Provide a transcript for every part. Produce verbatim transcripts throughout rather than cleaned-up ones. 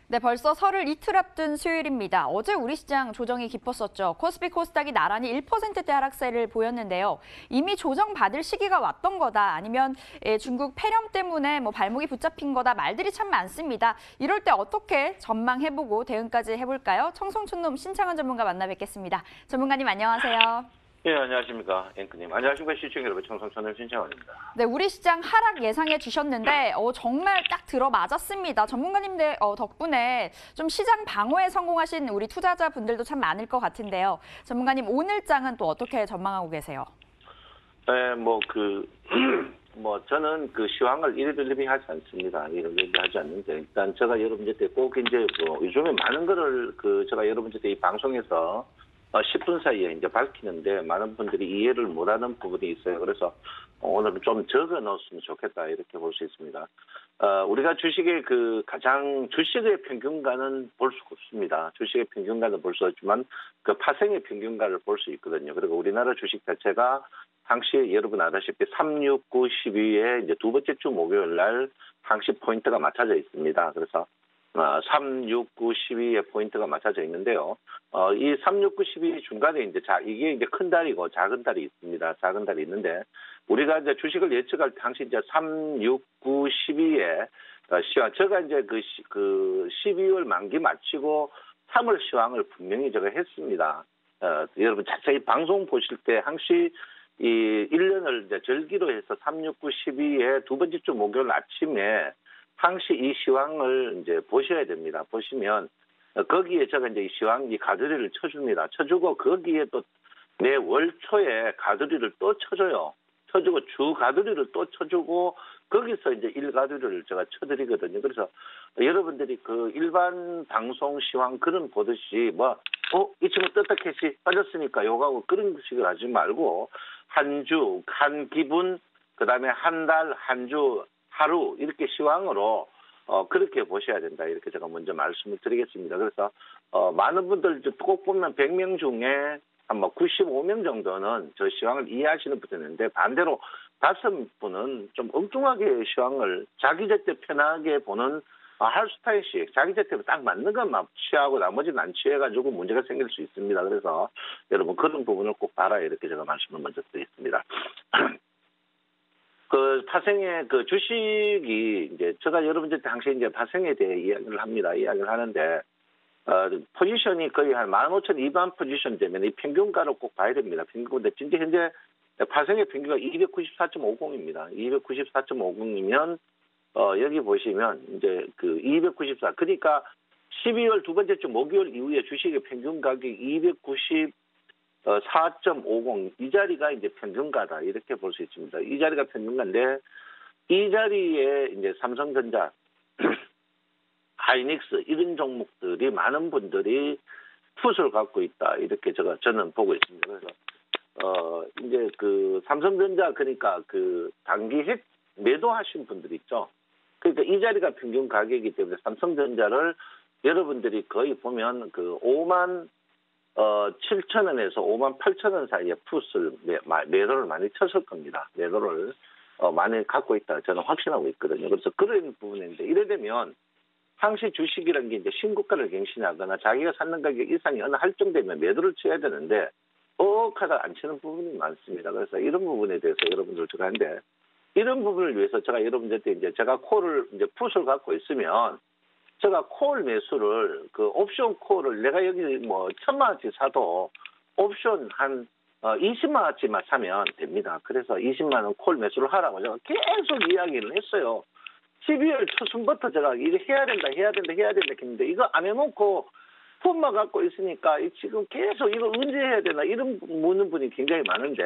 네, 벌써 설을 이틀 앞둔 수요일입니다. 어제 우리 시장 조정이 깊었었죠. 코스피 코스닥이 나란히 일 퍼센트대 하락세를 보였는데요. 이미 조정 받을 시기가 왔던 거다, 아니면 중국 폐렴 때문에 뭐 발목이 붙잡힌 거다, 말들이 참 많습니다. 이럴 때 어떻게 전망해보고 대응까지 해볼까요? 청송촌놈 신창원 전문가 만나 뵙겠습니다. 전문가님 안녕하세요. 네, 안녕하십니까, 앵커님. 안녕하십니까, 시청자 여러분. 청송촌놈 신창원입니다. 네, 우리 시장 하락 예상해 주셨는데 어, 정말 딱 들어맞았습니다. 전문가님들 어, 덕분에 좀 시장 방어에 성공하신 우리 투자자분들도 참 많을 것 같은데요. 전문가님, 오늘 장은 또 어떻게 전망하고 계세요? 네, 뭐, 그, 뭐, 저는 그 시황을 이리저리 하지 않습니다. 이리저리 하지 않는데, 일단 제가 여러분한테 꼭 이제 뭐, 요즘에 많은 거를 그, 제가 여러분한테 이 방송에서 어, 십 분 사이에 이제 밝히는데 많은 분들이 이해를 못하는 부분이 있어요. 그래서 오늘은 좀 적어 넣었으면 좋겠다, 이렇게 볼 수 있습니다. 어, 우리가 주식의 그 가장 주식의 평균가는 볼 수가 없습니다. 주식의 평균가는 볼 수 없지만 그 파생의 평균가를 볼 수 있거든요. 그리고 우리나라 주식 자체가 항시 여러분 아다시피 삼, 육, 구, 십이에 이제 두 번째 주 목요일 날 항시 포인트가 맞춰져 있습니다. 그래서 어, 삼, 육, 구, 십이의 포인트가 맞춰져 있는데요. 어, 이 삼, 육, 구, 십이 중간에 이제 자, 이게 이제 큰 달이고 작은 달이 있습니다. 작은 달이 있는데, 우리가 이제 주식을 예측할 때 당시 이제 삼, 육, 구, 십이에 어, 시황, 제가 이제 그, 시, 그 십이월 만기 마치고 삼월 시황을 분명히 제가 했습니다. 어, 여러분 자세히 방송 보실 때 항시 이 일 년을 이제 절기로 해서 삼, 육, 구, 십이에 두 번째 주 목요일 아침에 항시 이 시황을 이제 보셔야 됩니다. 보시면 거기에 제가 이제 이 시황 이 가두리를 쳐줍니다. 쳐주고 거기에 또 매 월 초에 가두리를 또 쳐줘요. 쳐주고 주 가두리를 또 쳐주고 거기서 이제 일 가두리를 제가 쳐드리거든요. 그래서 여러분들이 그 일반 방송 시황 그런 보듯이 뭐 어, 이 친구 떳떳했지 빠졌으니까 요거하고 그런 식을 하지 말고 한 주, 한 기분, 그 다음에 한 달, 한 주, 하루 이렇게 시황으로 어, 그렇게 보셔야 된다, 이렇게 제가 먼저 말씀을 드리겠습니다. 그래서 어, 많은 분들 꼭 보면 백 명 중에 한 뭐 구십오 명 정도는 저 시황을 이해하시는 분들인데, 반대로 다섯 분은 좀 엉뚱하게 시황을 자기 제때 편하게 보는 어, 하루 스타일씩 자기 제때 딱 맞는 것만 취하고 나머지는 안 취해가지고 문제가 생길 수 있습니다. 그래서 여러분 그런 부분을 꼭 봐라, 이렇게 제가 말씀을 먼저 드리겠습니다. 그 파생의 그 주식이 이제 제가 여러분들 당시 이제 파생에 대해 이야기를 합니다. 이야기를 하는데 어 포지션이 거의 한 만 오천이백 포지션 되면 이 평균가를 꼭 봐야 됩니다. 평균인데 진짜 현재 파생의 평균가 이백구십사 점 오공입니다. 이백구십사 점 오공이면 어 여기 보시면 이제 그 이백구십사, 그러니까 십이월 두 번째 주 목요일 이후에 주식의 평균 가격이 이백구십 사 점 오공, 이 자리가 이제 평균가다, 이렇게 볼 수 있습니다. 이 자리가 평균가인데, 이 자리에 이제 삼성전자, 하이닉스 이런 종목들이 많은 분들이 풋을 갖고 있다, 이렇게 제가 저는 보고 있습니다. 그래서 어 이제 그 삼성전자, 그러니까 그 단기 핵 매도하신 분들 있죠. 그러니까 이 자리가 평균 가격이기 때문에 삼성전자를 여러분들이 거의 보면 그 오만 어, 칠천 원에서 오만 팔천 원 사이에 풋을 매, 매도를 많이 쳤을 겁니다. 매도를 어, 많이 갖고 있다, 저는 확신하고 있거든요. 그래서 그런 부분인데, 이래 되면 항시 주식이라는 게 이제 신고가를 갱신하거나 자기가 사는 가격 이상이 어느 할정 되면 매도를 쳐야 되는데 억하다 안 치는 부분이 많습니다. 그래서 이런 부분에 대해서 여러분들 제가 하는데, 이런 부분을 위해서 제가 여러분들한테 이제 제가 콜을 이제 풋을 갖고 있으면 제가 콜 매수를, 그 옵션 콜을 내가 여기 뭐 천만 원치 사도 옵션 한 어, 이십만 원치만 사면 됩니다. 그래서 이십만 원 콜 매수를 하라고 제가 계속 이야기를 했어요. 십이월 초순부터 제가 이거 해야 된다, 해야 된다, 해야 된다 했는데, 이거 안 해놓고 폰만 갖고 있으니까 지금 계속 이거 언제 해야 되나 이런 묻는 분이 굉장히 많은데,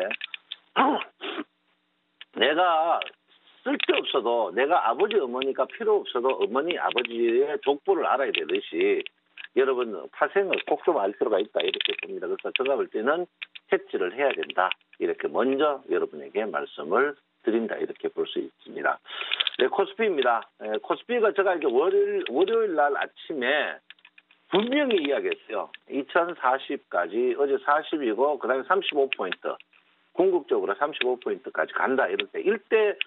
내가 쓸데없어도 내가 아버지 어머니가 필요 없어도 어머니 아버지의 족보를 알아야 되듯이 여러분 파생을 꼭 좀 알 필요가 있다, 이렇게 봅니다. 그래서 제가 볼 때는 해지를 해야 된다, 이렇게 먼저 여러분에게 말씀을 드린다, 이렇게 볼 수 있습니다. 네, 코스피입니다. 네, 코스피가 제가 이제 월요일, 월요일 날 아침에 분명히 이야기했어요. 이천사십까지 어제 사십이고 그다음에 삼십오 포인트 궁극적으로 삼십오 포인트까지 간다, 이럴 때 이때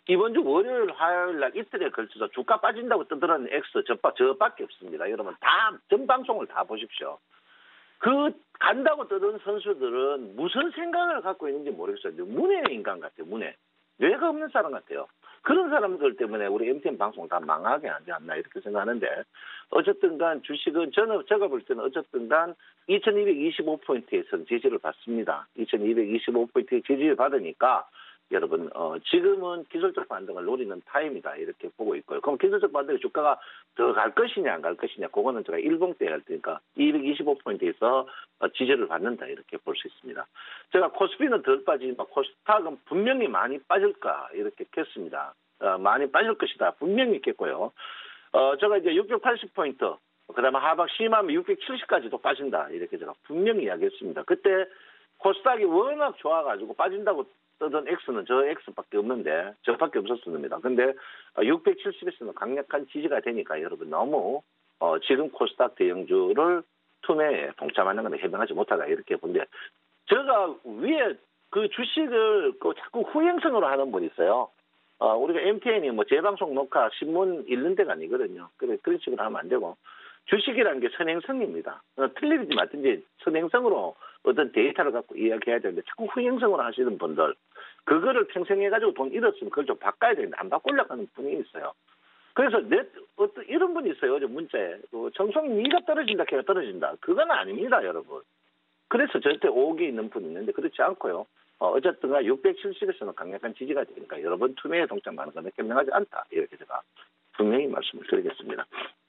이번 주 월요일, 화요일 날 이틀에 걸쳐서 주가 빠진다고 떠들었는 X 저, 저밖에 없습니다. 여러분 다 전 방송을 다 보십시오. 그 간다고 떠든 선수들은 무슨 생각을 갖고 있는지 모르겠어요. 문외 인간 같아요. 문외. 뇌가 없는 사람 같아요. 그런 사람들 때문에 우리 엠티엔 방송을 다 망하게 하지 않나 이렇게 생각하는데 어쨌든 간 주식은 저는 제가 볼 때는 어쨌든 간 이천이백이십오 포인트에서는 지지를 받습니다. 이천이백이십오 포인트에 지지를 받으니까 여러분 어, 지금은 기술적 반등을 노리는 타임이다 이렇게 보고 있고요. 그럼 기술적 반등의 주가가 더 갈 것이냐 안 갈 것이냐 그거는 제가 일봉 때 할 테니까 이백이십오 포인트에서 어, 지지를 받는다 이렇게 볼 수 있습니다. 제가 코스피는 덜 빠지지만 코스닥은 분명히 많이 빠질까 이렇게 겠습니다. 어, 많이 빠질 것이다 분명히 있겠고요. 어, 제가 이제 육백팔십 포인트 그다음에 하방 심하면 육백칠십까지도 빠진다 이렇게 제가 분명히 이야기했습니다. 그때 코스닥이 워낙 좋아가지고 빠진다고 뜨던 X는 저 X밖에 없는데 저밖에 없었습니다. 근데 육백칠십에서는 강력한 지지가 되니까 여러분 너무 어, 지금 코스닥 대형주를 투매에 동참하는 것은 해명하지 못하다 이렇게 본데 제가 위에 그 주식을 그 자꾸 후행성으로 하는 분이 있어요. 어, 우리가 엠티엔이 뭐 재방송 녹화 신문 읽는 데가 아니거든요. 그래 그런 식으로 하면 안 되고 주식이라는 게 선행성입니다. 어, 틀리지 말든지 선행성으로 어떤 데이터를 갖고 이야기해야 되는데 자꾸 후행성으로 하시는 분들 그거를 평생 해가지고 돈 잃었으면 그걸 좀 바꿔야 되는데 안 바꾸려고 하는 분이 있어요. 그래서 내 어떤 이런 분이 있어요. 어제 문자에 어, 정성이 니가 떨어진다 걔가 떨어진다. 그건 아닙니다 여러분. 그래서 절대 오억이 있는 분이 있는데 그렇지 않고요. 어, 어쨌든 육백칠십에서는 강력한 지지가 되니까 여러분 투매에 동참하는 것은 현명하지 않다. 이렇게 제가 분명히 말씀을 드리겠습니다.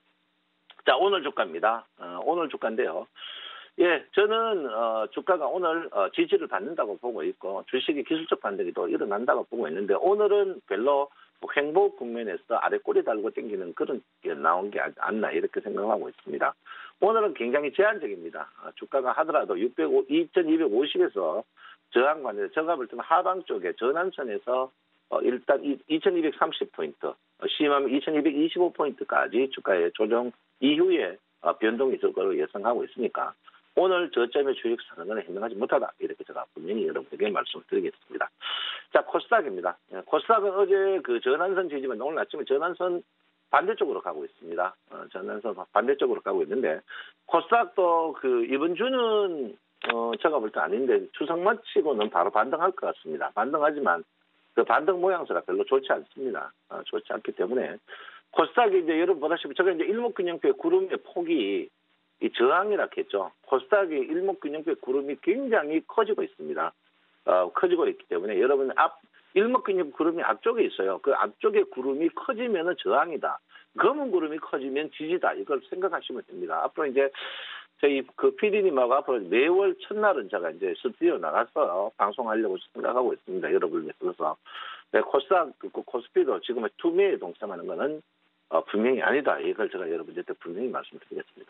자 오늘 주가입니다. 어, 오늘 주가인데요. 예, 저는 어, 주가가 오늘 어, 지지를 받는다고 보고 있고 주식이 기술적 반등이 또 일어난다고 보고 있는데 오늘은 별로 뭐 횡보 국면에서 아래 꼬리 달고 당기는 그런 게 나온 게 않나 이렇게 생각하고 있습니다. 오늘은 굉장히 제한적입니다. 어, 주가가 하더라도 이천이백오십에서 저항관에서 제가 볼 때는 하방 쪽에 전환선에서 어, 일단 이천이백삼십 포인트, 어, 심하면 이천이백이십오 포인트까지 주가의 조정 이후에 어, 변동이 있을 것으로 예상하고 있으니까 오늘 저점의 주식 사는 건 해명하지 못하다. 이렇게 제가 분명히 여러분에게 말씀을 드리겠습니다. 자, 코스닥입니다. 코스닥은 어제 그 전환선 지지만 오늘 아침에 전환선 반대쪽으로 가고 있습니다. 어, 전환선 반대쪽으로 가고 있는데 코스닥도 그 이번 주는 어, 제가 볼 때 아닌데 추석 마치고는 바로 반등할 것 같습니다. 반등하지만 그 반등 모양새가 별로 좋지 않습니다. 어, 좋지 않기 때문에 코스닥이 이제 여러분 보다시피 제가 이제 일목균형표의 구름의 폭이 이 저항이라 했죠. 코스닥의 일목균형표 구름이 굉장히 커지고 있습니다. 어, 커지고 있기 때문에 여러분 앞 일목균형 구름이 앞쪽에 있어요. 그 앞쪽에 구름이 커지면은 저항이다. 검은 구름이 커지면 지지다. 이걸 생각하시면 됩니다. 앞으로 이제 저희 그 피디님하고 앞으로 매월 첫날은 제가 이제 스튜디오 나가서 방송하려고 생각하고 있습니다. 여러분을 위해서. 네, 코스닥, 그 코스피도 지금의 투매에 동참하는 것은 어, 분명히 아니다. 이걸 제가 여러분한테 분명히 말씀드리겠습니다.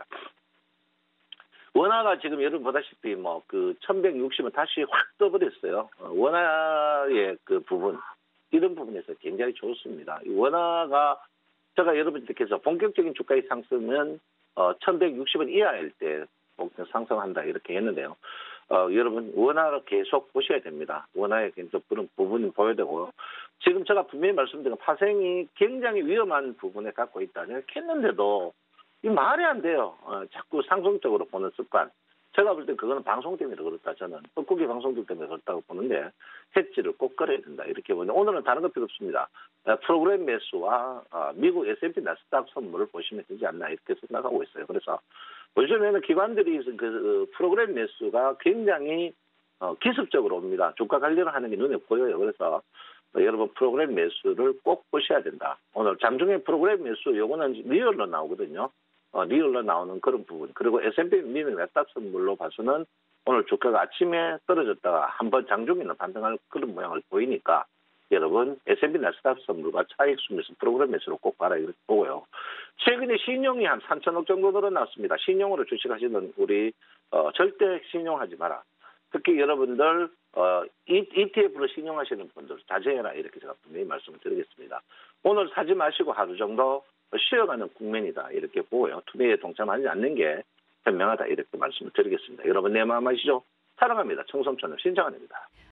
원화가 지금 여러분 보다시피 뭐 그 천백육십은 다시 확 떠버렸어요. 어, 원화의 그 부분 이런 부분에서 굉장히 좋습니다. 이 원화가 제가 여러분들께서 본격적인 주가의 상승은 어, 천백육십 원 이하일 때 상승한다 이렇게 했는데요. 어, 여러분 원화를 계속 보셔야 됩니다. 원화의 계속 그런 부분을 보여야 되고요. 지금 제가 분명히 말씀드린 파생이 굉장히 위험한 부분에 갖고 있다. 이렇게 했는데도 이 말이 안 돼요. 어, 자꾸 상승적으로 보는 습관. 제가 볼 때 그거는 방송 때문에 그렇다. 저는 뻐꾸기 방송들 때문에 그렇다고 보는데 해지를 꼭 걸어야 된다. 이렇게 보는데 오늘은 다른 것 필요 없습니다. 어, 프로그램 매수와 어, 미국 에스 앤 피 나스닥 선물을 보시면 되지 않나 이렇게 생각하고 있어요. 그래서 요즘에는 기관들이 그 프로그램 매수가 굉장히 어, 기습적으로 옵니다. 주가 관리를 하는 게 눈에 보여요. 그래서 어, 여러분 프로그램 매수를 꼭 보셔야 된다. 오늘 장중에 프로그램 매수 요거는 리얼로 나오거든요. 어, 리얼로 나오는 그런 부분. 그리고 에스 앤 피 미국 나스닥 선물로 봐서는 오늘 주가가 아침에 떨어졌다가 한번 장중에는 반등할 그런 모양을 보이니까 여러분 에스 앤 피 나스닥 선물과 차익 순매수 프로그램 매수로 꼭 봐라 이렇게 보고요. 최근에 신용이 한 삼천억 정도 늘어났습니다. 신용으로 주식하시는 우리 어, 절대 신용하지 마라. 특히 여러분들 어, 이티에프로 신용하시는 분들 자제해라 이렇게 제가 분명히 말씀을 드리겠습니다. 오늘 사지 마시고 하루 정도 쉬어가는 국면이다 이렇게 보고요. 투매에 동참하지 않는 게 현명하다 이렇게 말씀을 드리겠습니다. 여러분 내 마음 아시죠? 사랑합니다. 청송천을 신청합니다.